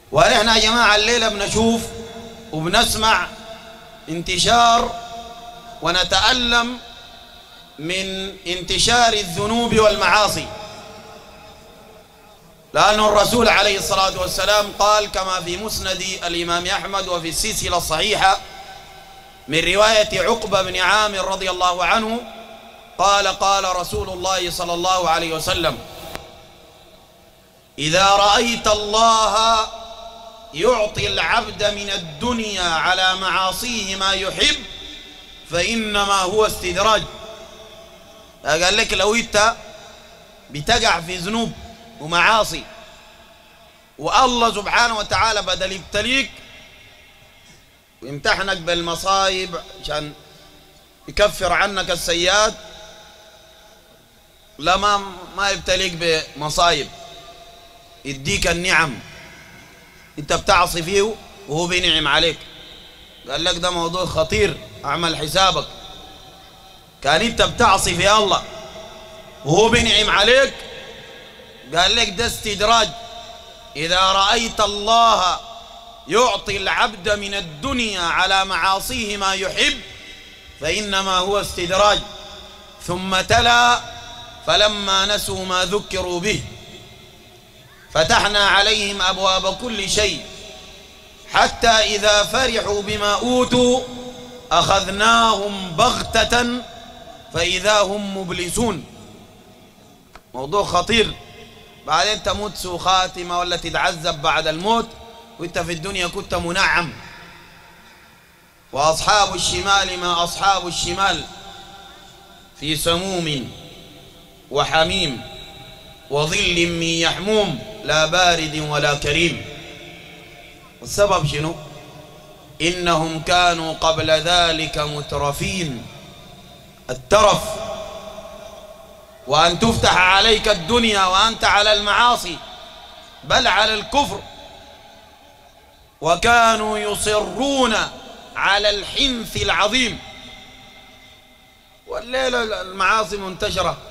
ونحن يا جماعة الليلة بنشوف وبنسمع انتشار ونتألم من انتشار الذنوب والمعاصي، لأن الرسول عليه الصلاة والسلام قال كما في مسند الإمام أحمد وفي السلسلة الصحيحة من رواية عقبة بن عامر رضي الله عنه قال قال رسول الله صلى الله عليه وسلم: إذا رأيت الله يعطي العبد من الدنيا على معاصيه ما يحب فإنما هو استدراج. قال لك لو أنت بتقع في ذنوب ومعاصي والله سبحانه وتعالى بدل يبتليك ويمتحنك بالمصايب عشان يكفر عنك السيئات، لا ما يبتليك بمصايب، يديك النعم انت بتعصي فيه وهو بينعم عليك. قال لك ده موضوع خطير، اعمل حسابك. كان انت بتعصي في الله وهو بينعم عليك، قال لك ده استدراج. إذا رأيت الله يعطي العبد من الدنيا على معاصيه ما يحب فإنما هو استدراج. ثم تلا: فلما نسوا ما ذكروا به فتحنا عليهم أبواب كل شيء حتى إذا فرحوا بما أوتوا أخذناهم بغتة فإذا هم مبلسون. موضوع خطير. بعدين تموت سوء خاتمة ولا تتعذب بعد الموت وانت في الدنيا كنت منعم. وأصحاب الشمال ما أصحاب الشمال في سموم وحميم وظل من يحموم لا بارد ولا كريم. السبب شنو؟ إنهم كانوا قبل ذلك مترفين. الترف وأن تفتح عليك الدنيا وأنت على المعاصي بل على الكفر، وكانوا يصرون على الحنث العظيم. والليلة المعاصي منتشرة